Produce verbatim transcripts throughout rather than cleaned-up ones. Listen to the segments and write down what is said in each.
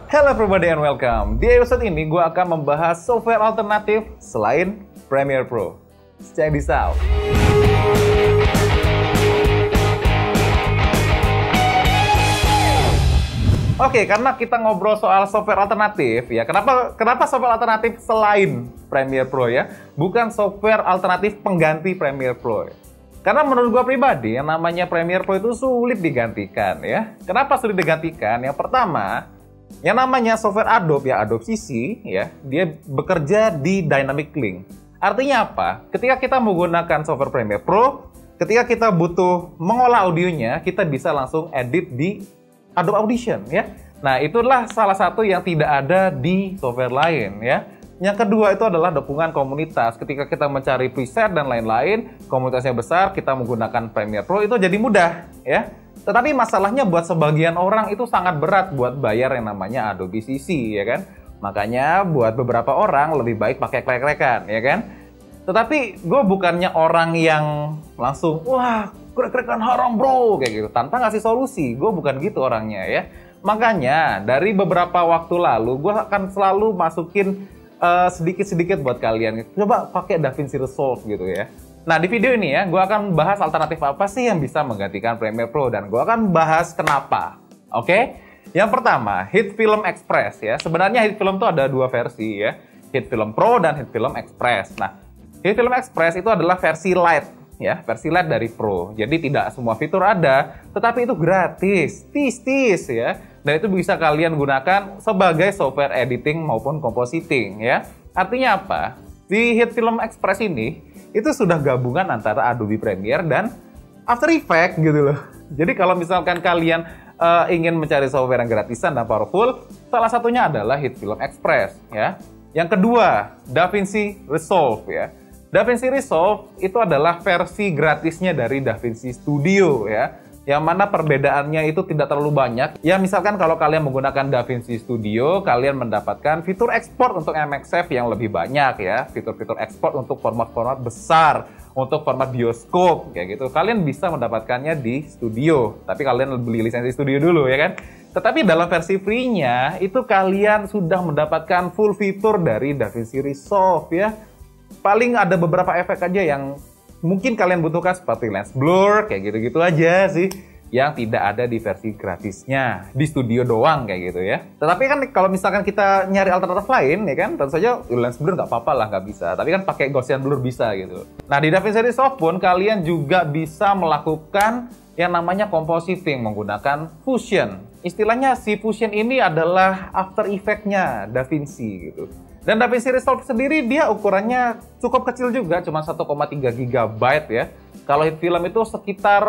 Hello everybody and welcome. Di episode ini gue akan membahas software alternatif selain Premiere Pro. Check this out. Oke, karena kita ngobrol soal software alternatif ya, kenapa kenapa software alternatif selain Premiere Pro ya, bukan software alternatif pengganti Premiere Pro ya? Karena menurut gue pribadi, yang namanya Premiere Pro itu sulit digantikan ya. Kenapa sulit digantikan? Yang pertama, yang namanya software Adobe ya, Adobe C C ya, dia bekerja di dynamic link. Artinya apa? Ketika kita menggunakan software Premiere Pro, ketika kita butuh mengolah audionya, kita bisa langsung edit di Adobe Audition ya. Nah, itulah salah satu yang tidak ada di software lain ya. Yang kedua itu adalah dukungan komunitas. Ketika kita mencari preset dan lain-lain, komunitasnya besar, kita menggunakan Premiere Pro itu jadi mudah ya. Tetapi masalahnya buat sebagian orang itu sangat berat buat bayar yang namanya Adobe C C ya kan. Makanya buat beberapa orang lebih baik pakai krek-krekan ya kan. Tetapi gue bukannya orang yang langsung wah krek-krekan haram bro kayak gitu tanpa ngasih solusi. Gue bukan gitu orangnya ya. Makanya dari beberapa waktu lalu gue akan selalu masukin uh, sedikit-sedikit buat kalian. Coba pakai DaVinci Resolve gitu ya. Nah, di video ini ya, gue akan bahas alternatif apa sih yang bisa menggantikan Premiere Pro, dan gue akan bahas kenapa. Oke? Yang pertama, HitFilm Express ya. Sebenarnya HitFilm itu ada dua versi ya, HitFilm Pro dan HitFilm Express. Nah, HitFilm Express itu adalah versi Lite ya, versi Lite dari Pro. Jadi tidak semua fitur ada, tetapi itu gratis, tis-tis ya. Dan itu bisa kalian gunakan sebagai software editing maupun compositing ya. Artinya apa? Di HitFilm Express ini itu sudah gabungan antara Adobe Premiere dan After Effects gitu loh. Jadi kalau misalkan kalian uh, ingin mencari software yang gratisan dan powerful, salah satunya adalah HitFilm Express ya. Yang kedua, DaVinci Resolve ya. DaVinci Resolve itu adalah versi gratisnya dari DaVinci Studio ya. Yang mana perbedaannya itu tidak terlalu banyak. Ya misalkan kalau kalian menggunakan DaVinci Studio, kalian mendapatkan fitur ekspor untuk M X F yang lebih banyak ya. Fitur-fitur ekspor untuk format-format besar, untuk format bioskop kayak gitu. Kalian bisa mendapatkannya di Studio. Tapi kalian beli lisensi Studio dulu ya kan. Tetapi dalam versi free-nya itu kalian sudah mendapatkan full fitur dari DaVinci Resolve ya. Paling ada beberapa efek aja yang mungkin kalian butuhkan seperti lens blur, kayak gitu-gitu aja sih yang tidak ada di versi gratisnya, di Studio doang kayak gitu ya. Tetapi kan kalau misalkan kita nyari alternatif lain ya kan, tentu saja lens blur nggak apa-apa lah, nggak bisa. Tapi kan pakai Gaussian blur bisa gitu. Nah di DaVinci Resolve pun kalian juga bisa melakukan yang namanya compositing menggunakan Fusion. Istilahnya si Fusion ini adalah After Effects-nya DaVinci gitu. Dan DaVinci Resolve sendiri dia ukurannya cukup kecil juga, cuma satu koma tiga gigabyte ya. Kalau HitFilm itu sekitar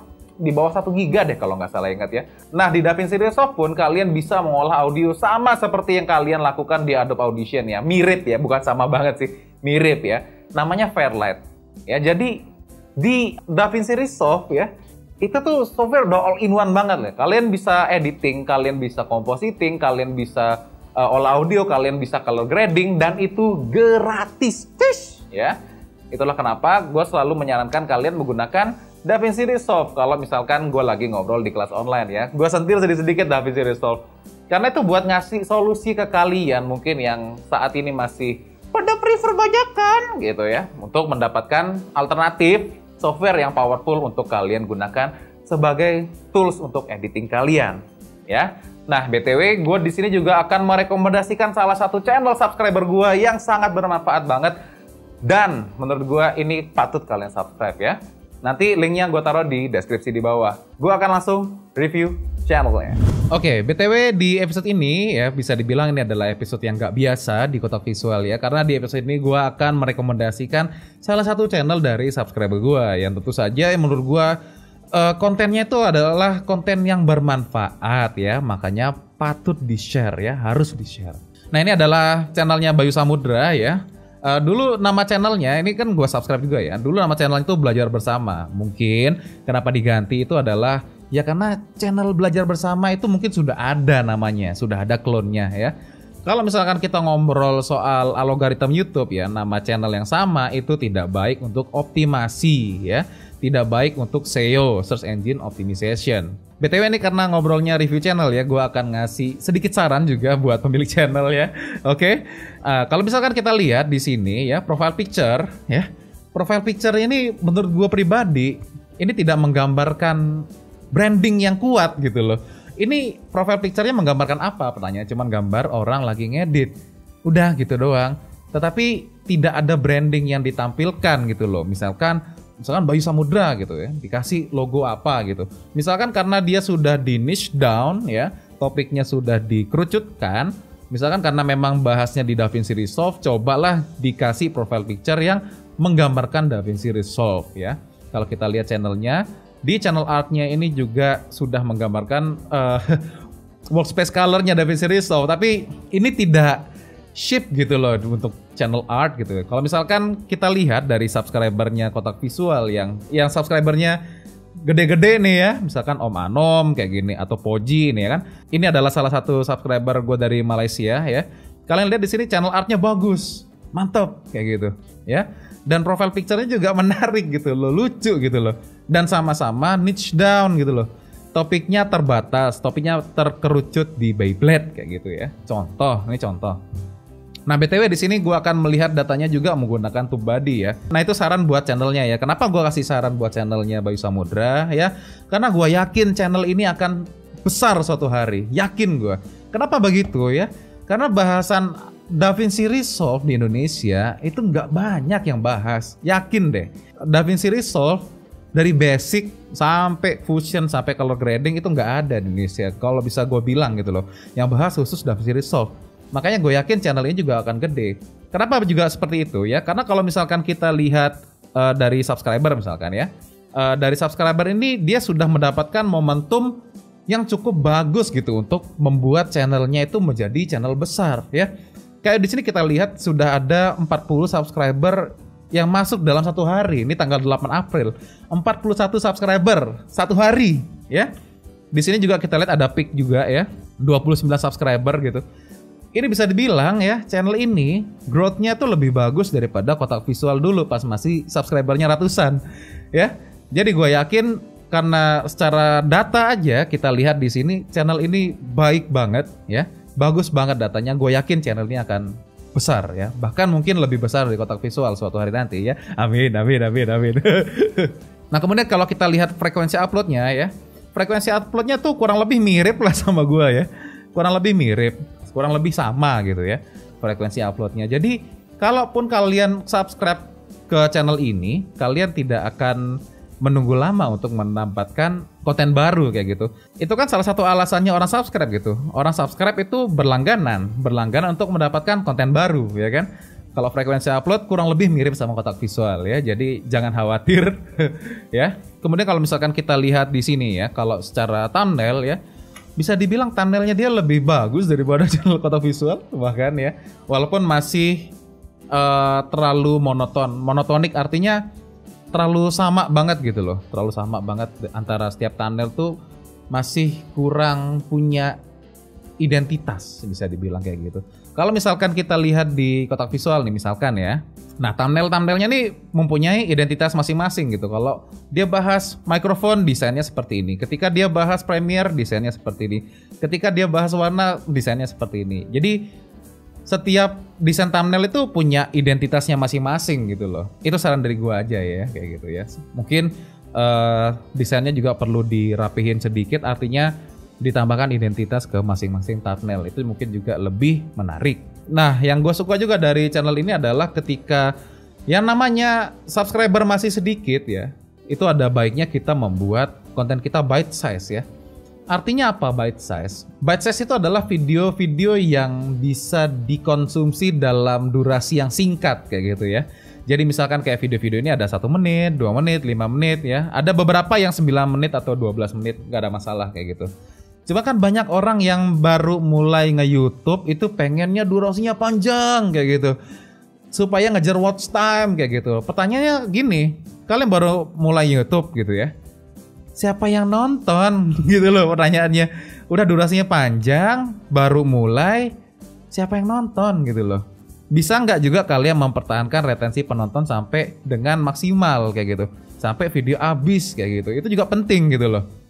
di bawah satu giga deh kalau nggak salah ingat ya. Nah di DaVinci Resolve pun kalian bisa mengolah audio sama seperti yang kalian lakukan di Adobe Audition ya. Mirip ya, bukan sama banget sih, mirip ya. Namanya Fairlight ya. Jadi di DaVinci Resolve ya, itu tuh software udah all in one banget lah. Kalian bisa editing, kalian bisa compositing, kalian bisa Uh, olah audio, kalian bisa color grading, dan itu gratis, Tish, ya. Itulah kenapa gue selalu menyarankan kalian menggunakan DaVinci Resolve kalau misalkan gue lagi ngobrol di kelas online ya. Gue sentil sedikit-sedikit DaVinci Resolve. Karena itu buat ngasih solusi ke kalian mungkin yang saat ini masih pada prefer bajakan gitu ya. Untuk mendapatkan alternatif software yang powerful untuk kalian gunakan sebagai tools untuk editing kalian ya. Nah, B T W gue di sini juga akan merekomendasikan salah satu channel subscriber gue yang sangat bermanfaat banget. Dan menurut gue ini patut kalian subscribe ya. Nanti linknya gue taruh di deskripsi di bawah. Gue akan langsung review channelnya. Oke, B T W di episode ini ya bisa dibilang ini adalah episode yang gak biasa di Kotak Visual ya. Karena di episode ini gue akan merekomendasikan salah satu channel dari subscriber gue. Yang tentu saja yang menurut gue Uh, kontennya itu adalah konten yang bermanfaat ya, makanya patut di-share ya, harus di-share. Nah ini adalah channelnya Bayu Samudra ya. Uh, dulu nama channelnya, ini kan gue subscribe juga ya. Dulu nama channel itu Belajar Bersama. Mungkin kenapa diganti itu adalah ya karena channel Belajar Bersama itu mungkin sudah ada namanya, sudah ada klonnya ya. Kalau misalkan kita ngobrol soal algoritma YouTube ya, nama channel yang sama itu tidak baik untuk optimasi ya. Tidak baik untuk S E O, Search Engine Optimization. B T W ini karena ngobrolnya review channel ya, gue akan ngasih sedikit saran juga buat pemilik channel ya. Oke, okay? uh, kalau misalkan kita lihat di sini ya, profile picture ya, profile picture ini menurut gue pribadi ini tidak menggambarkan branding yang kuat gitu loh. Ini profile picture-nya menggambarkan apa? Pertanyaan cuman gambar orang lagi ngedit, udah gitu doang. Tetapi tidak ada branding yang ditampilkan gitu loh. Misalkan Misalkan Bayu Samudra gitu ya, dikasih logo apa gitu. Misalkan karena dia sudah di niche down ya, topiknya sudah dikerucutkan. Misalkan karena memang bahasnya di DaVinci Resolve, cobalah dikasih profile picture yang menggambarkan DaVinci Resolve ya. Kalau kita lihat channelnya, di channel artnya ini juga sudah menggambarkan uh, workspace colornya DaVinci Resolve. Tapi ini tidak ship gitu loh untuk channel art gitu. Kalau misalkan kita lihat dari subscribernya Kotak Visual yang yang subscribernya gede-gede nih ya, misalkan Om Anom kayak gini atau Poji nih ya kan. Ini adalah salah satu subscriber gue dari Malaysia ya. Kalian lihat di sini channel artnya bagus, mantap kayak gitu ya. Dan profile picture-nya juga menarik gitu loh, lucu gitu loh. Dan sama-sama niche down gitu loh. Topiknya terbatas, topiknya terkerucut di Beyblade kayak gitu ya. Contoh, ini contoh. Nah, B T W di sini gue akan melihat datanya juga menggunakan TubeBuddy ya. Nah, itu saran buat channelnya ya. Kenapa gue kasih saran buat channelnya Bayu Samudra ya? Karena gue yakin channel ini akan besar suatu hari. Yakin gue. Kenapa begitu ya? Karena bahasan DaVinci Resolve di Indonesia itu nggak banyak yang bahas. Yakin deh. DaVinci Resolve dari basic sampai fusion sampai color grading itu nggak ada di Indonesia. Kalau bisa gue bilang gitu loh. Yang bahas khusus DaVinci Resolve. Makanya gue yakin channel ini juga akan gede. Kenapa juga seperti itu ya? Karena kalau misalkan kita lihat uh, dari subscriber misalkan ya, uh, dari subscriber ini dia sudah mendapatkan momentum yang cukup bagus gitu untuk membuat channelnya itu menjadi channel besar ya. Kayak di sini kita lihat sudah ada empat puluh subscriber yang masuk dalam satu hari. Ini tanggal delapan April. empat puluh satu subscriber satu hari ya. Di sini juga kita lihat ada peak juga ya, dua puluh sembilan subscriber gitu. Ini bisa dibilang ya, channel ini growth-nya tuh lebih bagus daripada Kotak Visual dulu pas masih subscribernya ratusan ya. Jadi gue yakin karena secara data aja kita lihat di sini channel ini baik banget ya. Bagus banget datanya. Gue yakin channel ini akan besar ya. Bahkan mungkin lebih besar dari Kotak Visual suatu hari nanti ya. Amin, amin, amin, amin. Nah, kemudian kalau kita lihat frekuensi uploadnya ya. Frekuensi uploadnya tuh kurang lebih mirip lah sama gue ya. Kurang lebih mirip. Kurang lebih sama gitu ya frekuensi uploadnya. Jadi kalaupun kalian subscribe ke channel ini, kalian tidak akan menunggu lama untuk mendapatkan konten baru kayak gitu. Itu kan salah satu alasannya orang subscribe gitu. Orang subscribe itu berlangganan, berlangganan untuk mendapatkan konten baru ya kan. Kalau frekuensi upload kurang lebih mirip sama Kotak Visual ya. Jadi jangan khawatir ya. Kemudian kalau misalkan kita lihat di sini ya, kalau secara thumbnail ya, bisa dibilang thumbnailnya dia lebih bagus daripada channel Kotak Visual bahkan ya. Walaupun masih uh, terlalu monoton. Monotonik artinya terlalu sama banget gitu loh. Terlalu sama banget antara setiap thumbnail tuh masih kurang punya identitas bisa dibilang kayak gitu. Kalau misalkan kita lihat di Kotak Visual nih misalkan ya. Nah, thumbnail-thumbnailnya nih mempunyai identitas masing-masing gitu. Kalau dia bahas mikrofon, desainnya seperti ini. Ketika dia bahas Premiere, desainnya seperti ini. Ketika dia bahas warna, desainnya seperti ini. Jadi setiap desain thumbnail itu punya identitasnya masing-masing gitu loh. Itu saran dari gua aja ya, kayak gitu ya. Mungkin uh, desainnya juga perlu dirapihin sedikit, artinya ditambahkan identitas ke masing-masing thumbnail. Itu mungkin juga lebih menarik. Nah, yang gue suka juga dari channel ini adalah ketika yang namanya subscriber masih sedikit ya, itu ada baiknya kita membuat konten kita bite size ya. Artinya apa bite size? Bite size itu adalah video-video yang bisa dikonsumsi dalam durasi yang singkat kayak gitu ya. Jadi misalkan kayak video-video ini ada satu menit, dua menit, lima menit ya. Ada beberapa yang sembilan menit atau dua belas menit, nggak ada masalah kayak gitu. Cuma kan banyak orang yang baru mulai nge-YouTube itu pengennya durasinya panjang kayak gitu. Supaya ngejar watch time kayak gitu. Pertanyaannya gini, kalian baru mulai YouTube gitu ya. Siapa yang nonton gitu loh pertanyaannya. Udah durasinya panjang, baru mulai, siapa yang nonton gitu loh. Bisa nggak juga kalian mempertahankan retensi penonton sampai dengan maksimal kayak gitu. Sampai video habis kayak gitu. Itu juga penting gitu loh.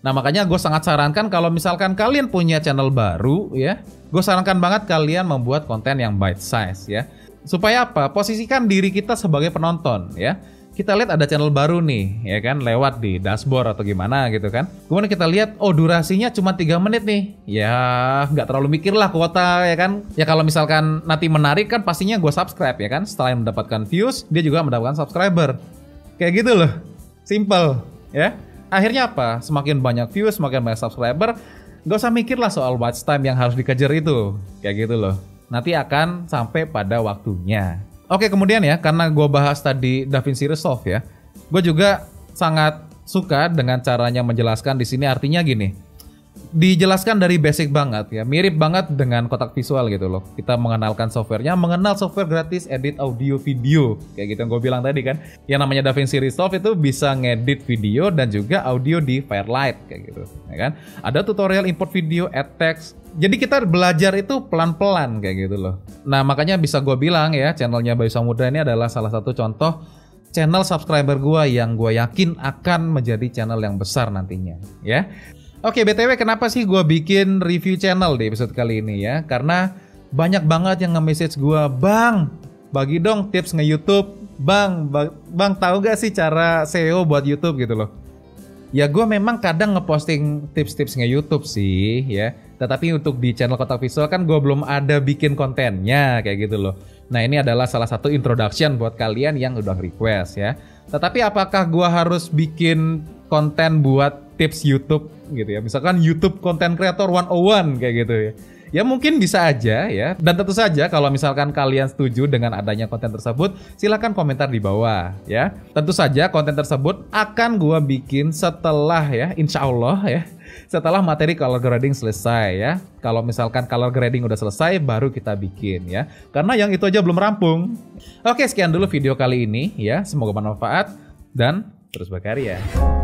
Nah makanya gue sangat sarankan kalau misalkan kalian punya channel baru ya, gue sarankan banget kalian membuat konten yang bite size ya. Supaya apa? Posisikan diri kita sebagai penonton ya. Kita lihat ada channel baru nih ya kan, lewat di dashboard atau gimana gitu kan. Kemudian kita lihat, oh durasinya cuma tiga menit nih. Ya nggak terlalu mikir lah kuota ya kan. Ya kalau misalkan nanti menarik kan pastinya gue subscribe ya kan. Setelah mendapatkan views, dia juga mendapatkan subscriber. Kayak gitu loh, simple ya. Akhirnya apa? Semakin banyak views, semakin banyak subscriber, gak usah mikir lah soal watch time yang harus dikejar itu. Kayak gitu loh. Nanti akan sampai pada waktunya. Oke, kemudian ya, karena gue bahas tadi DaVinci Resolve ya, gue juga sangat suka dengan caranya menjelaskan di sini. Artinya gini, dijelaskan dari basic banget ya, mirip banget dengan kotak visual gitu loh. Kita mengenalkan softwarenya, mengenal software gratis edit audio video kayak gitu yang gue bilang tadi kan. Yang namanya DaVinci Resolve itu bisa ngedit video dan juga audio di Firelight kayak gitu ya kan. Ada tutorial import video, add text. Jadi kita belajar itu pelan-pelan kayak gitu loh. Nah makanya bisa gue bilang ya, channelnya Bayu Samudra ini adalah salah satu contoh channel subscriber gue yang gue yakin akan menjadi channel yang besar nantinya ya. Oke, B T W kenapa sih gue bikin review channel di episode kali ini ya? Karena banyak banget yang nge-message gue, Bang, bagi dong tips nge-YouTube. Bang, bang, bang tahu gak sih cara S E O buat YouTube gitu loh? Ya gue memang kadang ngeposting tips-tips nge-YouTube sih ya. Tetapi untuk di channel Kotak Visual kan gue belum ada bikin kontennya kayak gitu loh. Nah ini adalah salah satu introduction buat kalian yang udah request ya. Tetapi apakah gue harus bikin konten buat tips YouTube gitu ya? Misalkan YouTube Content Creator seratus kayak gitu ya. Ya mungkin bisa aja ya. Dan tentu saja kalau misalkan kalian setuju dengan adanya konten tersebut, silahkan komentar di bawah ya. Tentu saja konten tersebut akan gua bikin setelah ya, insya Allah ya, setelah materi color grading selesai ya. Kalau misalkan color grading udah selesai, baru kita bikin ya. Karena yang itu aja belum rampung. Oke, sekian dulu video kali ini ya. Semoga bermanfaat dan terus berkarya.